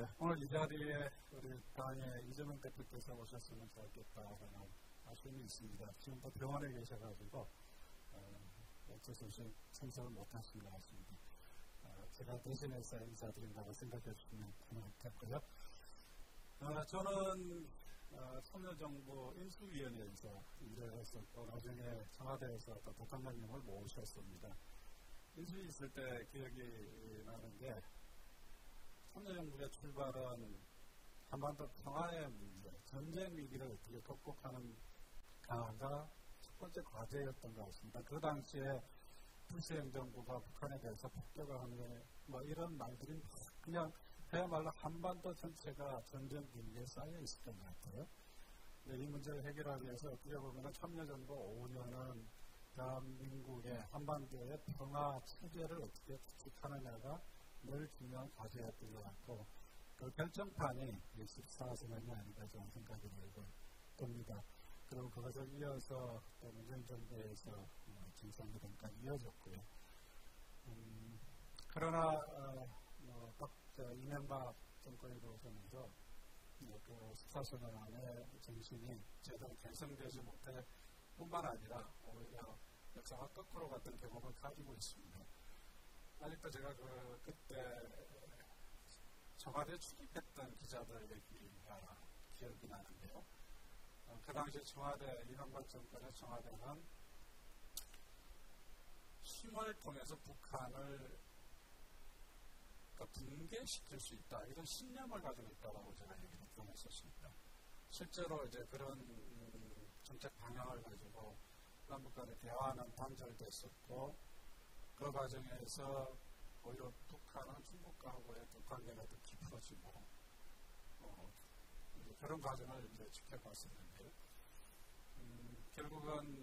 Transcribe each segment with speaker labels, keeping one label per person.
Speaker 1: 오늘 이 자리에 우리 당의 이재명 대표께서 오셨으면 좋겠다라는 아쉬움이 있습니다. 지금도 병원에 계셔가지고 어쩔 수 없이 참석을 못하신 것 같습니다. 제가 대신해서 인사드린다고 생각해 주시면 고맙겠고요. 저는 참여정부 인수위원회에서 일을 했었고 나중에 청와대에서 또 대통령님을 모셨습니다. 인수위 있을 때 기억이 나는데 참여정부의 출발은 한반도 평화의 문제, 전쟁 위기를 어떻게 극복하는가가 첫 번째 과제였던 것 같습니다. 그 당시에 부시 행정부가 북한에 대해서 폭격을 하는 뭐 이런 말들이 그냥 그야말로 한반도 전체가 전쟁 분위기에 쌓여 있었던 것 같아요. 이 문제를 해결하기 위해서 어떻게 보면 참여정부 5년은 대한민국의 한반도의 평화 체제를 어떻게 구축하느냐가 늘 중요한 과제였던 것 같고 그 결정판이 14선언이 아닌가 저는 생각이 들고 듭니다. 그리고 그것을 이어서 또 문재인 정부에서 정상회담까지 이어졌고요. 그러나 이명박 정권이 들어서면서 그 14선언의 정신이 제대로 개성되지 못해 뿐만 아니라 오히려 역사가 거꾸로 갔던 경험을 가지고 있습니다. 아직도 제가 그때 청와대 출입했던 기자들 얘기가 기억이 나는데요. 그 당시 청와대, 이명박 정권의 청와대는 힘을 통해서 북한을 붕괴시킬 수 있다. 이런 신념을 가지고 있다고 제가 얘기를 들었었습니다. 실제로 이제 그런 정책 방향을 가지고 남북 간의 대화는 단절됐었고 그 과정에서 오히려 북한은 중국하고의 그 관계가 더 깊어지고 이제 그런 과정을 이제 지켜봤었는데 결국은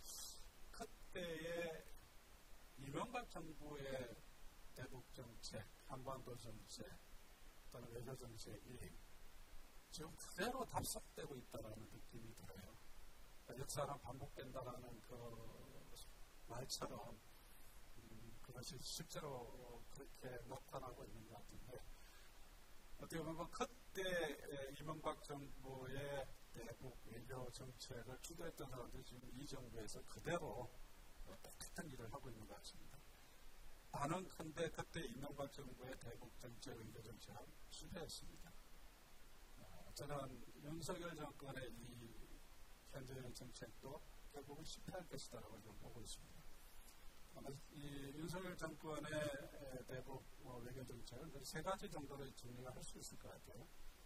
Speaker 1: 그때의 이명박 정부의 대북 정책, 한반도 정책, 또는 외교 정책이 지금 그대로 답습되고 있다는 느낌이 들어요. 역사는 반복된다라는 그 말처럼 그것이 실제로 그렇게 나타나고 있는 것 같은데 어떻게 보면 그때 이명박 정부의 대북 외교 정책을 주도했던 사람들이 지금 이 정부에서 그대로 똑같은 일을 하고 있는 것 같습니다. 단언컨대 그때 이명박 정부의 대북 정책, 외교 정책은 실패했습니다. 저는 윤석열 정권의 이 현재의 정책도 결국은 실패할 것이다라고 좀 보고 있습니다. 이 윤석열 정권의 대북 외교 정책은 세 가지 정도로 정리가 할 수 있을 것 같아요.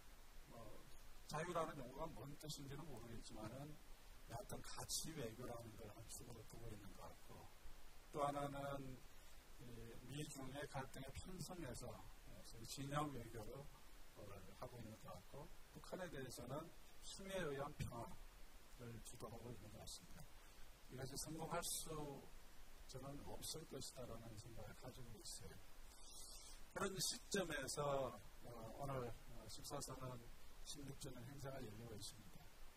Speaker 1: 자유라는 용어가 뭔 뜻인지는 모르겠지만은 어떤 가치 외교라는 걸 한 축으로 두고 있는 것 같고 또 하나는 미중의 갈등에 편성해서 진영 외교를 하고 있는 것 같고 북한에 대해서는 힘에 의한 평화를 주도하고 있는 것 같습니다. 이것이 성공할 수 저는 없을 것이다라는 생각을 가지고 있어요. 그런 시점에서 오늘 14선언 16주년 행사가 열리고 있습니다.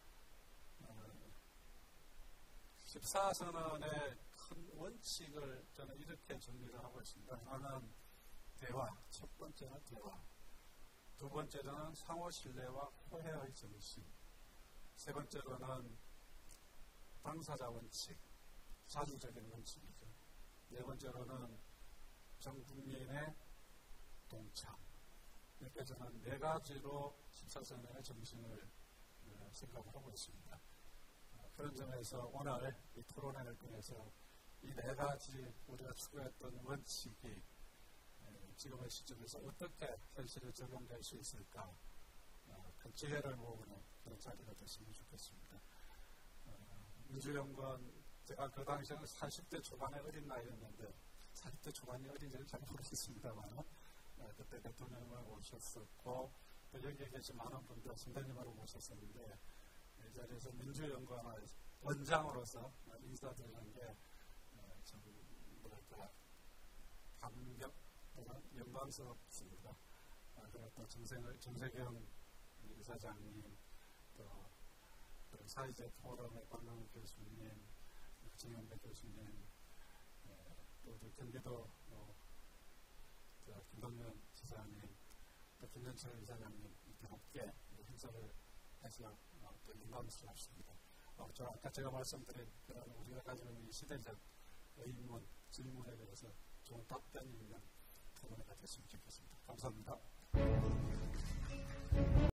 Speaker 1: 14선언의 큰 원칙을 저는 이렇게 정리를 하고 있습니다. 하나는 대화, 첫 번째는 대화, 두 번째로는 상호 신뢰와 호혜의 정신, 세 번째로는 당사자 원칙, 자주적인 원칙이죠. 네 번째로는 전 국민의 동참. 이렇게 저는 네 가지로 14선언의 정신을 생각을 하고 있습니다. 그런 점에서 오늘 이 토론회를 통해서 이 네 가지 우리가 추구했던 원칙이 지금의 시점에서 어떻게 현실에 적용될 수 있을까 그 지혜를 모으는 그런 자리가 됐으면 좋겠습니다. 민주연구원 제가 그 당시에는 40대 초반의 어린 나이였는데 40대 초반이 어린지는 잘 모르겠습니다만 그때 대통령을 모셨었고 또 여기에 계신 많은 분들 선배님으로 모셨었는데 이 자리에서 민주연구원 원장으로서 인사드리는 게 참 뭐랄까 감격 또는 영광스럽습니다. 그리고 또 정세경 이사장님 또 사회적 포럼의 박명훈 교수님 정현배 교수님 또 경기도 김동연 지사님 김현철 이사장님 이렇게 함께 행사를 해서 또 영광스럽습니다. 저 아까 제가 말씀드린 그런 우리가 가지고 있는 시대적 의문, 질문에 대해서 좋은 답변이 있는 토론회가 됐으면 좋겠습니다. 감사합니다.